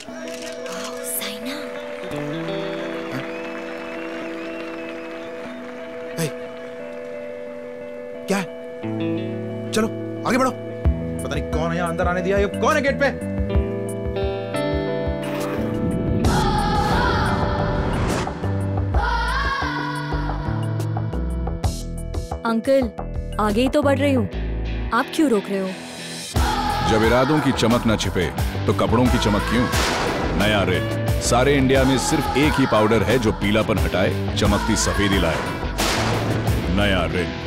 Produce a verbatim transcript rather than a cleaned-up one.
Saina. hey, क्या है? चलो आगे बढ़ो। पता नहीं कौन है यहाँ अंदर आने दिया। ये कौन है गेट पे? अंकल आगे ही तो बढ़ रही हूँ, आप क्यों रोक रहे हो? जब इरादों की चमक न छिपे तो कपड़ों की चमक क्यों? नया रेड सारे इंडिया में सिर्फ एक ही पाउडर है जो पीलापन हटाए, चमकती सफेदी लाए। नया रेड।